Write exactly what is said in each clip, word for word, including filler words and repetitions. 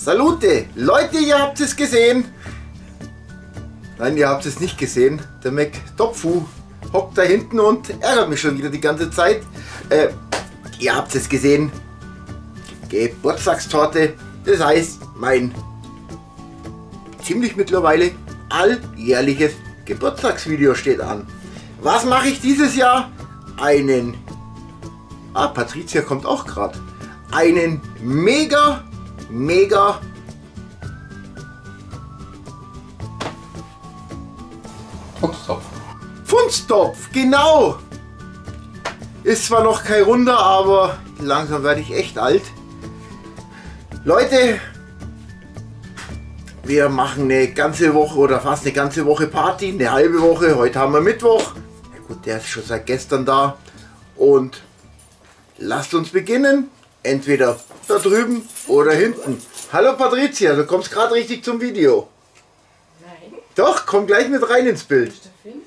Salute! Leute, ihr habt es gesehen. Nein, ihr habt es nicht gesehen. Der McTopfu hockt da hinten und ärgert mich schon wieder die ganze Zeit. Äh, ihr habt es gesehen. Geburtstagstorte. Das heißt, mein ziemlich mittlerweile alljährliches Geburtstagsvideo steht an. Was mache ich dieses Jahr? Einen... Ah, Patricia kommt auch gerade. Einen mega, mega... Fuchstopf. Fuchstopf, genau! Ist zwar noch kein Runder, aber langsam werde ich echt alt. Leute, wir machen eine ganze Woche oder fast eine ganze Woche Party, eine halbe Woche. Heute haben wir Mittwoch. Na gut, der ist schon seit gestern da. Und lasst uns beginnen. Entweder da drüben oder hinten. Hallo Patricia, du kommst gerade richtig zum Video. Nein. Doch, komm gleich mit rein ins Bild.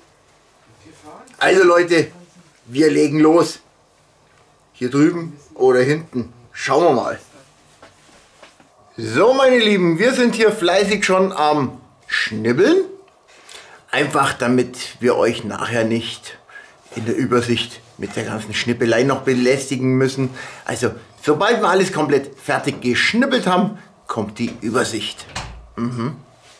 Also Leute, wir legen los. Hier drüben oder hinten. Schauen wir mal. So meine Lieben, wir sind hier fleißig schon am Schnibbeln. Einfach damit wir euch nachher nicht in der Übersicht mit der ganzen Schnippelei noch belästigen müssen. Also sobald wir alles komplett fertig geschnippelt haben, kommt die Übersicht. Mhm.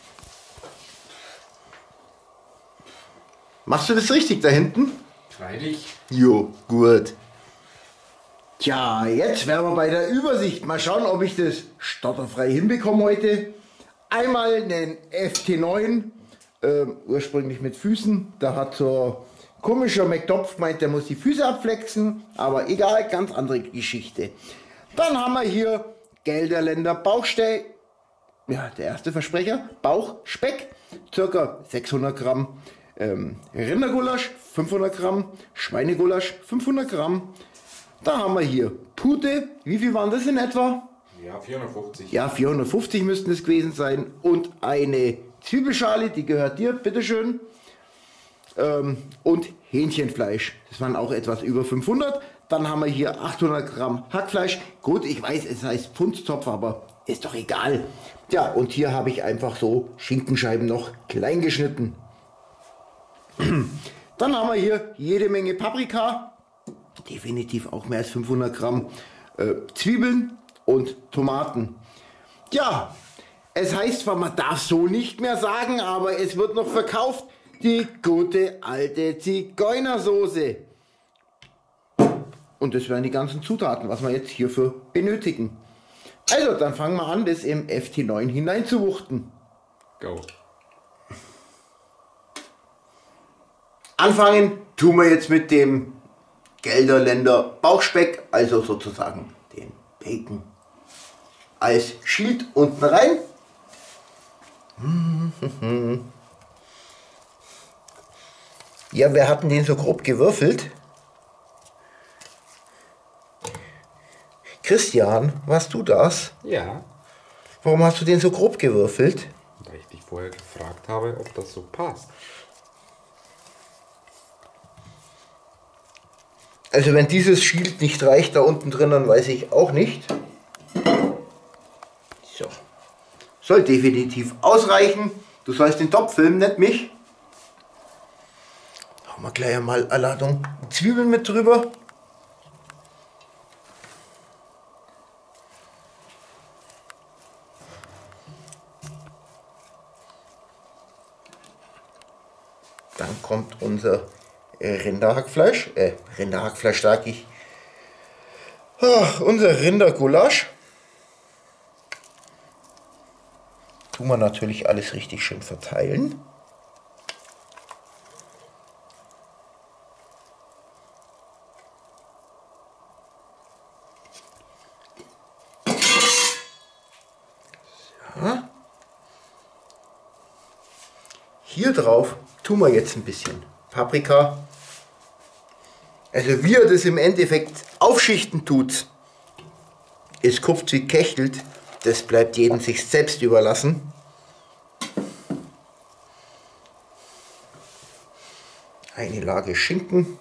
Machst du das richtig da hinten? Freilich. Jo, gut. Tja, jetzt wären wir bei der Übersicht. Mal schauen, ob ich das stotterfrei hinbekomme heute. Einmal einen F T neun, äh, ursprünglich mit Füßen. Da hat so ein komischer McTopf gemeint, der muss die Füße abflexen. Aber egal, ganz andere Geschichte. Dann haben wir hier Gelderländer Bauchsteak. Ja, der erste Versprecher. Bauchspeck, circa sechshundert Gramm. Ähm, Rindergulasch, fünfhundert Gramm. Schweinegulasch, fünfhundert Gramm. Da haben wir hier Pute. Wie viel waren das in etwa? Ja, vierhundertfünfzig. Ja, vierhundertfünfzig müssten es gewesen sein. Und eine Zwiebelschale, die gehört dir, bitteschön. Ähm, und Hähnchenfleisch. Das waren auch etwas über fünfhundert. Dann haben wir hier achthundert Gramm Hackfleisch. Gut, ich weiß, es heißt Pfundstopf, aber ist doch egal. Ja, und hier habe ich einfach so Schinkenscheiben noch klein geschnitten. Dann haben wir hier jede Menge Paprika. Definitiv auch mehr als fünfhundert Gramm äh, Zwiebeln und Tomaten. Ja, es heißt zwar, man darf so nicht mehr sagen, aber es wird noch verkauft. Die gute alte Zigeunersoße. Und das wären die ganzen Zutaten, was wir jetzt hierfür benötigen. Also, dann fangen wir an, das im F T neun hineinzuwuchten. Go. Anfangen tun wir jetzt mit dem Gelderländer Bauchspeck, also sozusagen den Bacon, als Schild unten rein. Ja, wir hatten den so grob gewürfelt. Christian, warst du das? Ja. Warum hast du den so grob gewürfelt? Weil ich dich vorher gefragt habe, ob das so passt. Also wenn dieses Schild nicht reicht da unten drin, dann weiß ich auch nicht. So. Soll definitiv ausreichen. Du sollst den Topf filmen, nicht mich. Machen wir gleich einmal eine Ladung Zwiebeln mit drüber. Dann kommt unser Rinderhackfleisch, äh, Rinderhackfleisch sag ich, Ach, unser Rindergulasch. Tun wir natürlich alles richtig schön verteilen. So. Hier drauf tun wir jetzt ein bisschen Paprika. Also wie er das im Endeffekt aufschichten tut, es kupft wie kechelt, das bleibt jedem sich selbst überlassen. Eine Lage Schinken.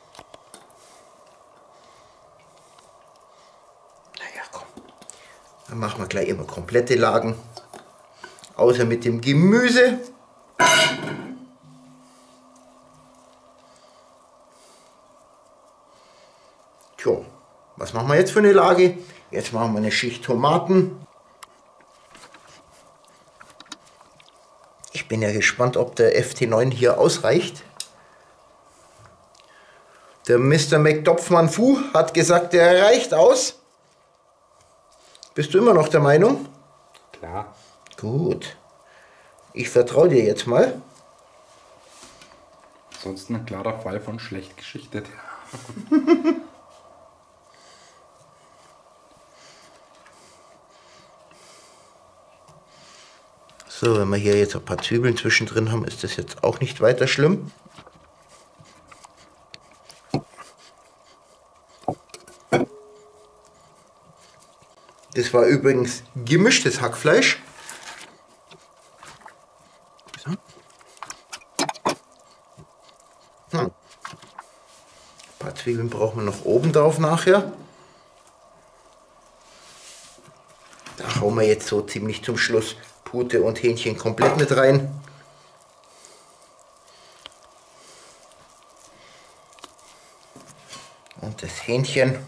Naja, komm. Dann machen wir gleich immer komplette Lagen. Außer mit dem Gemüse. Tja, was machen wir jetzt für eine Lage? Jetzt machen wir eine Schicht Tomaten. Ich bin ja gespannt, ob der F T neun hier ausreicht. Der Mister McDopfmann Fu hat gesagt, der reicht aus. Bist du immer noch der Meinung? Klar. Gut. Ich vertraue dir jetzt mal. Sonst ein klarer Fall von schlecht geschichtet. So, wenn wir hier jetzt ein paar Zwiebeln zwischendrin haben, ist das jetzt auch nicht weiter schlimm. Das war übrigens gemischtes Hackfleisch. So. Hm. Ein paar Zwiebeln brauchen wir noch oben drauf nachher. Da hauen wir jetzt so ziemlich zum Schluss Pute und Hähnchen komplett mit rein. Und das Hähnchen.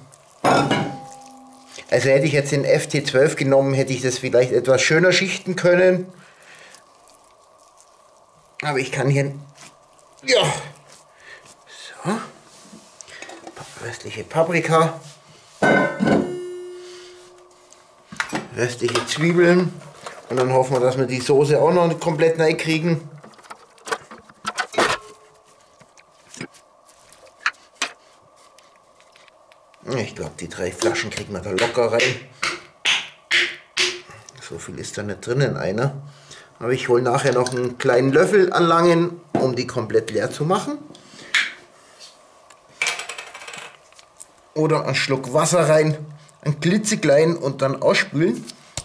Also hätte ich jetzt den F T zwölf genommen, hätte ich das vielleicht etwas schöner schichten können. Aber ich kann hier... Ja. So. Restliche Paprika. Restliche Zwiebeln. Und dann hoffen wir, dass wir die Soße auch noch komplett rein kriegen. Ich glaube, die drei Flaschen kriegen wir da locker rein. So viel ist da nicht drin in einer. Aber ich hole nachher noch einen kleinen Löffel an langen, um die komplett leer zu machen. Oder einen Schluck Wasser rein, ein klitzeklein und dann ausspülen.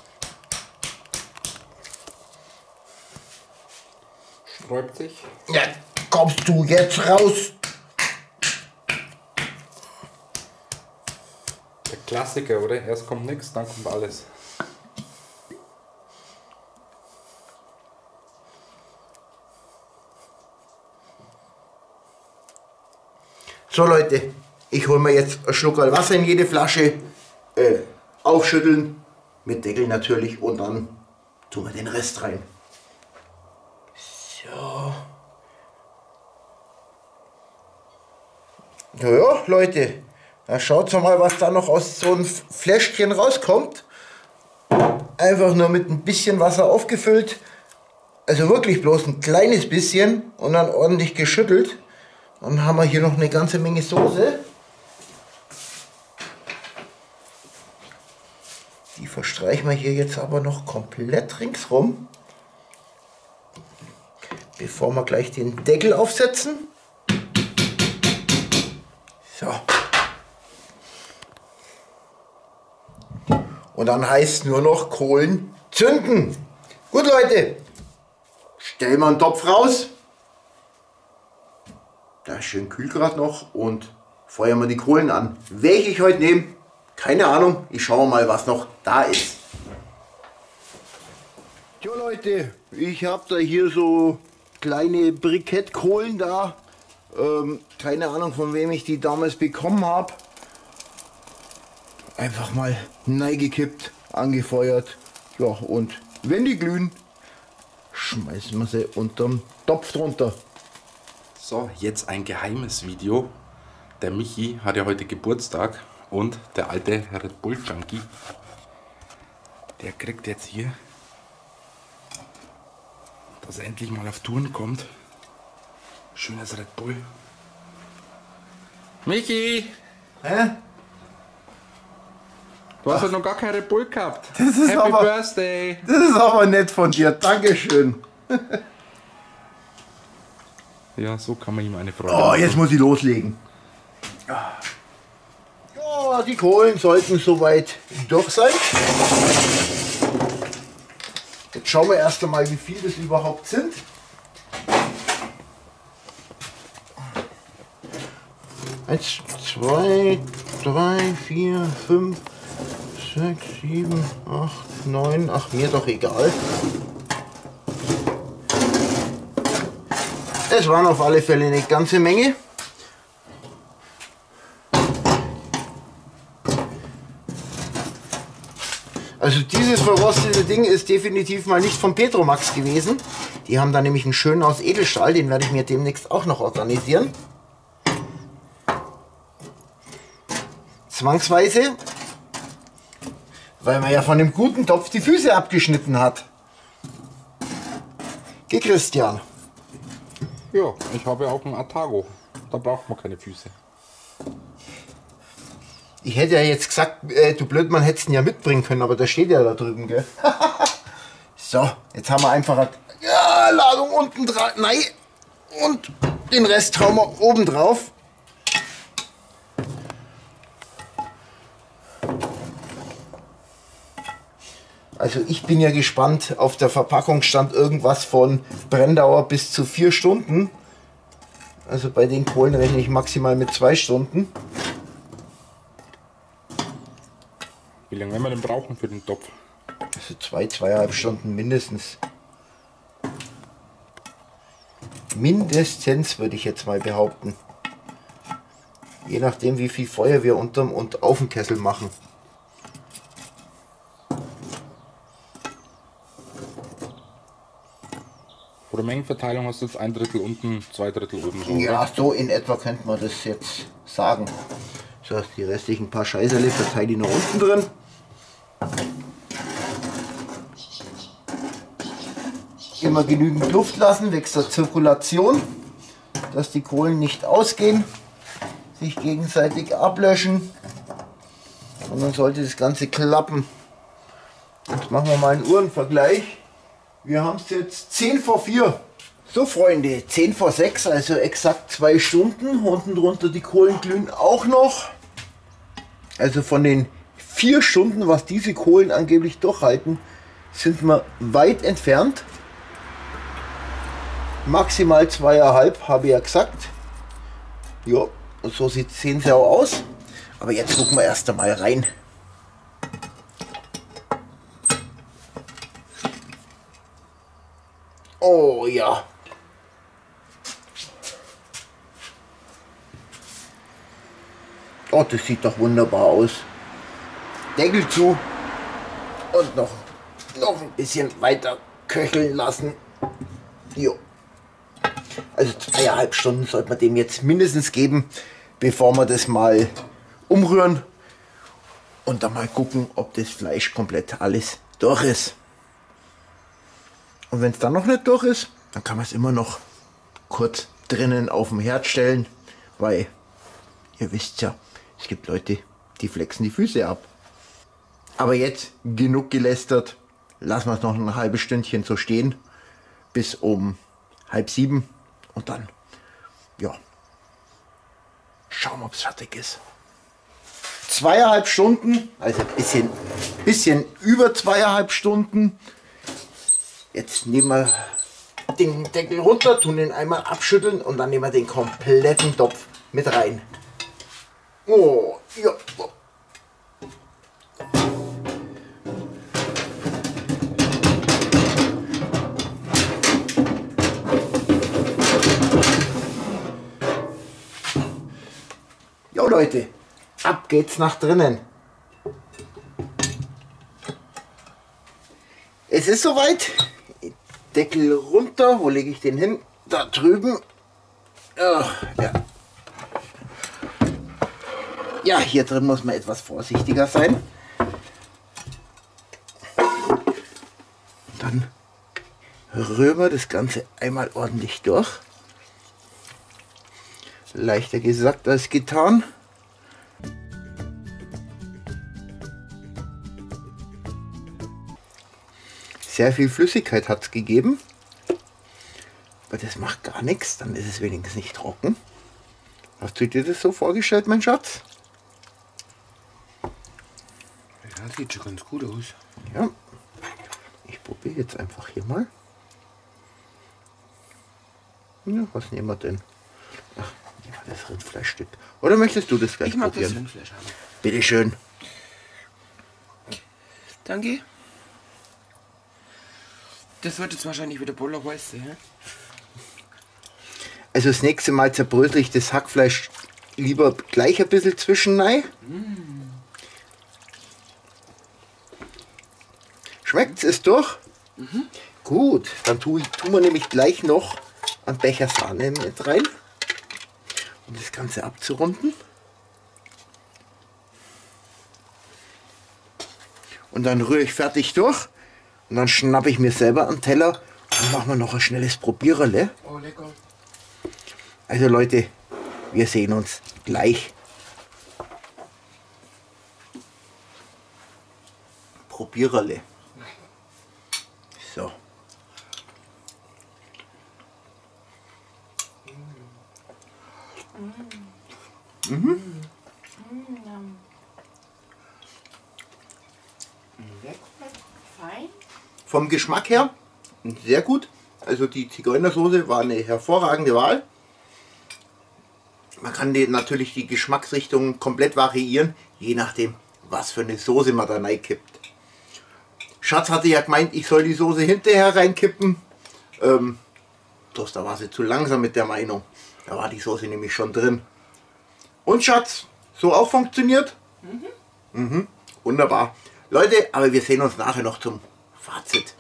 Sträubt sich. Ja, kommst du jetzt raus? Der Klassiker, oder? Erst kommt nichts, dann kommt alles. So Leute, ich hole mir jetzt einen Schluck Wasser in jede Flasche, äh, aufschütteln, mit Deckel natürlich, und dann tun wir den Rest rein. So. Naja, Leute, dann schaut mal, was da noch aus so einem Fläschchen rauskommt. Einfach nur mit ein bisschen Wasser aufgefüllt. Also wirklich bloß ein kleines bisschen und dann ordentlich geschüttelt. Dann haben wir hier noch eine ganze Menge Soße. Die verstreichen wir hier jetzt aber noch komplett ringsrum, bevor wir gleich den Deckel aufsetzen. So. Und dann heißt es nur noch Kohlen zünden. Gut Leute, stellen wir einen Topf raus. Da ist schön kühl gerade noch und feuern wir die Kohlen an. Welche ich heute nehme, keine Ahnung. Ich schaue mal, was noch da ist. Tja Leute, ich habe da hier so kleine Brikettkohlen da. Ähm, keine Ahnung, von wem ich die damals bekommen habe. Einfach mal reingekippt, angefeuert. Ja, und wenn die glühen, schmeißen wir sie unterm Topf drunter. So, jetzt ein geheimes Video. Der Michi hat ja heute Geburtstag und der alte Red Bull Junkie, der kriegt jetzt hier, dass er endlich mal auf Touren kommt, schönes Red Bull. Michi! Hä? Du hast ja noch gar kein Red Bull gehabt. Das ist Happy aber, Birthday! Das ist aber nett von dir, Dankeschön. Ja, so kann man ihm eine Freude Oh, machen. jetzt muss ich loslegen. Ja, die Kohlen sollten soweit durch sein. Jetzt schauen wir erst einmal, wie viel das überhaupt sind. Eins, zwei, drei, vier, fünf, sechs, sieben, acht, neun. Ach, mir doch egal. Es waren auf alle Fälle eine ganze Menge. Also dieses verrostete Ding ist definitiv mal nicht von Petromax gewesen. Die haben da nämlich einen schönen aus Edelstahl, den werde ich mir demnächst auch noch organisieren. Zwangsweise, weil man ja von dem guten Topf die Füße abgeschnitten hat. Geh Christian. Ja, ich habe auch einen Atago. Da braucht man keine Füße. Ich hätte ja jetzt gesagt, äh, du Blödmann, hättest ihn ja mitbringen können, aber der steht ja da drüben, gell? So, jetzt haben wir einfach eine ja, Ladung unten dran. Nein, und den Rest hauen wir oben drauf. Also ich bin ja gespannt, auf der Verpackung stand irgendwas von Brenndauer bis zu vier Stunden. Also bei den Kohlen rechne ich maximal mit zwei Stunden. Wie lange werden wir denn brauchen für den Topf? Also zwei, zweieinhalb Stunden mindestens. Mindestens würde ich jetzt mal behaupten. Je nachdem wie viel Feuer wir unterm und auf dem Kessel machen. Oder Mengenverteilung hast du jetzt ein Drittel unten, zwei Drittel oben. So, ja, oder? so in etwa könnte man das jetzt sagen. So, die restlichen paar Scheißerle verteile ich noch unten drin. Immer genügend Luft lassen, wegen der Zirkulation, dass die Kohlen nicht ausgehen, sich gegenseitig ablöschen und dann sollte das Ganze klappen. Jetzt machen wir mal einen Uhrenvergleich. Wir haben es jetzt zehn vor vier. So Freunde, zehn vor sechs, also exakt zwei Stunden. Unten drunter die Kohlen glühen auch noch. Also von den vier Stunden, was diese Kohlen angeblich durchhalten, sind wir weit entfernt. Maximal zweieinhalb, habe ich ja gesagt. Ja, und so sehen sie auch aus. Aber jetzt gucken wir erst einmal rein. Oh ja. Oh, das sieht doch wunderbar aus. Deckel zu und noch, noch ein bisschen weiter köcheln lassen. Jo. Also zweieinhalb Stunden sollte man dem jetzt mindestens geben, bevor wir das mal umrühren und dann mal gucken, ob das Fleisch komplett alles durch ist. Und wenn es dann noch nicht durch ist, dann kann man es immer noch kurz drinnen auf dem Herd stellen, weil ihr wisst ja, es gibt Leute, die flexen die Füße ab. Aber jetzt genug gelästert, lassen wir es noch ein halbes Stündchen so stehen, bis um halb sieben und dann, ja, schauen wir, ob es fertig ist. Zweieinhalb Stunden, also ein bisschen, bisschen über zweieinhalb Stunden. Jetzt nehmen wir den Deckel runter, tun den einmal abschütteln und dann nehmen wir den kompletten Topf mit rein. Oh, ja. Jo Leute, ab geht's nach drinnen. Es ist soweit. Deckel runter. Wo lege ich den hin? Da drüben. Ja, ja. Ja, hier drin muss man etwas vorsichtiger sein. Dann rühren wir das Ganze einmal ordentlich durch. Leichter gesagt als getan. Sehr viel Flüssigkeit hat es gegeben. Aber das macht gar nichts, dann ist es wenigstens nicht trocken. Hast du dir das so vorgestellt, mein Schatz? Ja, sieht schon ganz gut aus. Ja. Ich probiere jetzt einfach hier mal. Ja, was nehmen wir denn? Ach, ja, das Rindfleischstück. Oder möchtest du das gleich Ich mag probieren? das Rindfleisch haben. Bitte schön. Danke. Das wird jetzt wahrscheinlich wieder Boller heiß, hä? Also das nächste Mal zerbrösel ich das Hackfleisch lieber gleich ein bisschen zwischen rein. Mm. Schmeckt es durch? Mhm. Gut, dann tue ich, tun wir nämlich gleich noch einen Becher Sahne mit rein, um das Ganze abzurunden. Und dann rühre ich fertig durch und dann schnappe ich mir selber einen Teller und machen wir noch ein schnelles Probiererle. Oh, lecker. Also Leute, wir sehen uns gleich. Probiererle. So. Mhm. Fein. Vom Geschmack her sehr gut. Also die Zigeunersoße war eine hervorragende Wahl. Man kann die, natürlich die Geschmacksrichtungen komplett variieren, je nachdem, was für eine Soße man da reinkippt. Schatz hatte ja gemeint, ich soll die Soße hinterher reinkippen. Ähm, bloß da war sie zu langsam mit der Meinung. Da war die Soße nämlich schon drin. Und Schatz, so auch funktioniert? Mhm. Mhm. Wunderbar. Leute, aber wir sehen uns nachher noch zum Fazit.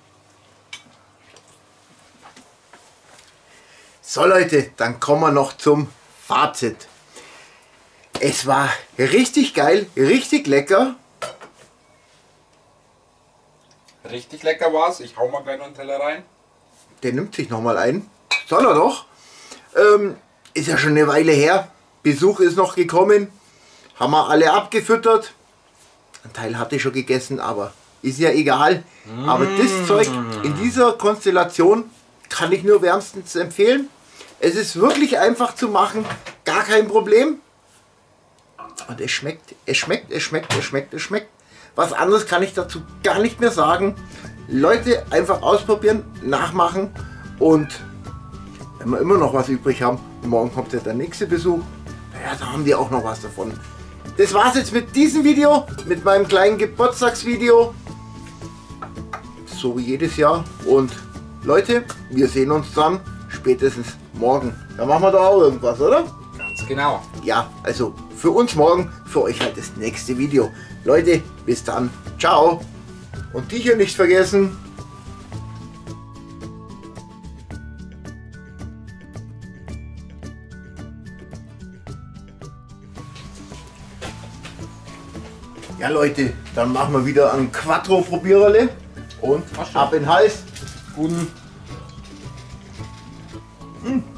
So Leute, dann kommen wir noch zum Fazit. Es war richtig geil, richtig lecker. Richtig lecker war's. Ich hau mal gleich noch einen Teller rein. Der nimmt sich noch mal ein. Soll er doch. Ähm, ist ja schon eine Weile her. Besuch ist noch gekommen. Haben wir alle abgefüttert. Ein Teil hatte ich schon gegessen, aber ist ja egal. Mm. Aber das Zeug in dieser Konstellation kann ich nur wärmstens empfehlen. Es ist wirklich einfach zu machen. Gar kein Problem. Und es schmeckt, es schmeckt, es schmeckt, es schmeckt, es schmeckt. Was anderes kann ich dazu gar nicht mehr sagen. Leute, einfach ausprobieren, nachmachen und wenn wir immer noch was übrig haben, morgen kommt ja der nächste Besuch, ja, da haben die auch noch was davon. Das war's jetzt mit diesem Video, mit meinem kleinen Geburtstagsvideo. So wie jedes Jahr. Und Leute, wir sehen uns dann spätestens morgen. Da machen wir doch auch irgendwas, oder? Ganz genau. Ja, also für uns morgen, für euch halt das nächste Video. Leute, bis dann. Ciao. Und die hier nicht vergessen. Ja Leute, dann machen wir wieder ein Quattro-Probiererle. Und ab in den Hals. Guten. Hm.